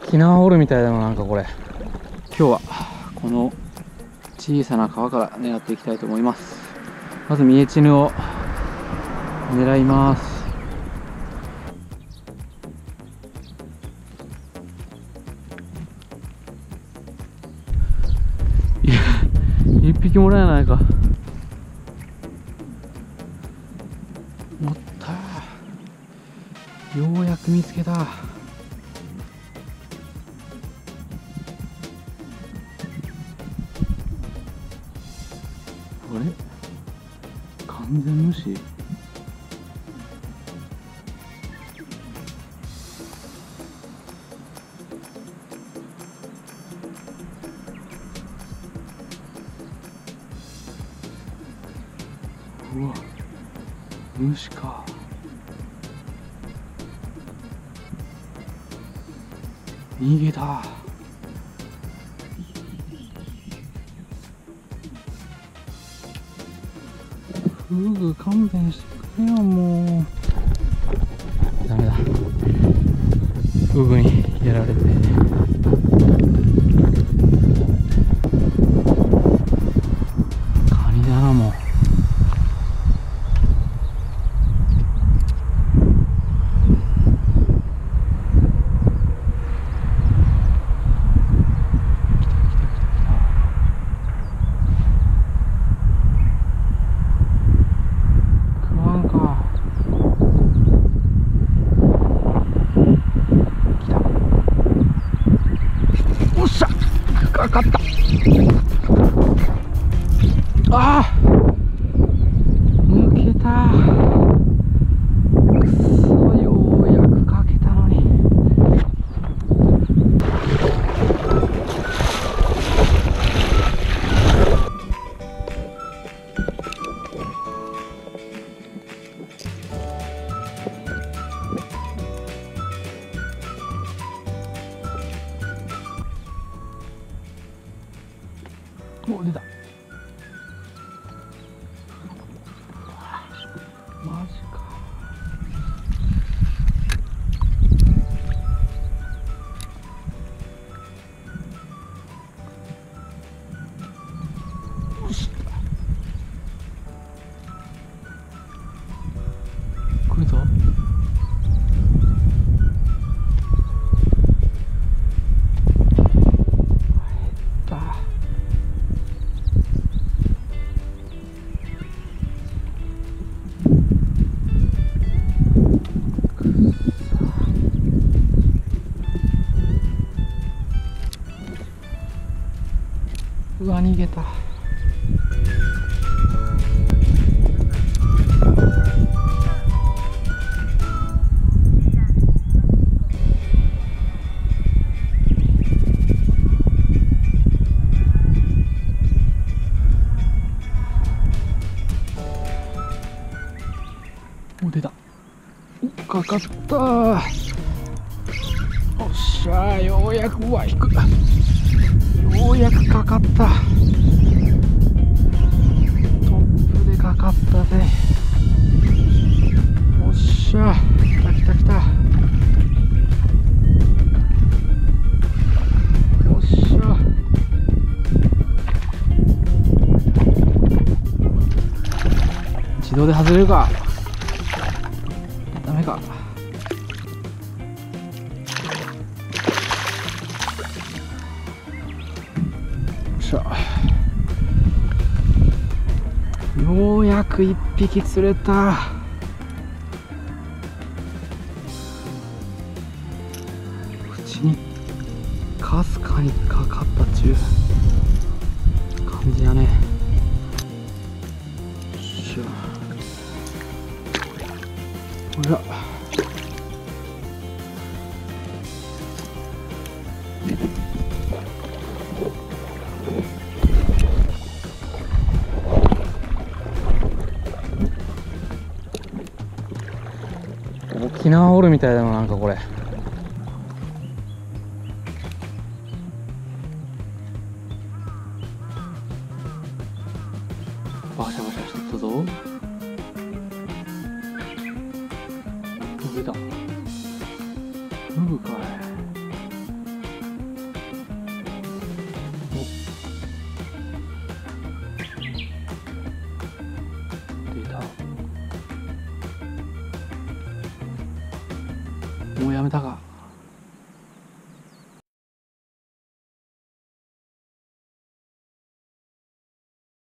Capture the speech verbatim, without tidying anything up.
沖縄おるみたいだな、なんかこれ。今日はこの小さな川から狙っていきたいと思います。まずミエチヌを狙います。いや、一匹もらえないか。おった。ようやく見つけた。あれ、完全無視。うわ、虫か。逃げた。フグ勘弁してくれよ、もう。ダメだ、フグにやられて。カニだな、もう。かかった。ああ、抜けた。くそ、ようやくかけたのに。お、出た。マジか。よし。来るぞ。うわ、逃げた。お、出た。お、かかった。おっしゃー、ようやく。うわ、引く。ようやくかかった。トップでかかったぜ。おっしゃ、来た来た来た。おっしゃ。自動で外れるか。ダメか。ようやく一匹釣れた。口にかすかにかかったっちゅう感じやね。よっしゃ。ほら。沖縄おるみたいだな、なんかこれ。バシャバシャしてきたぞ。出た。フグかい。 もうやめたか。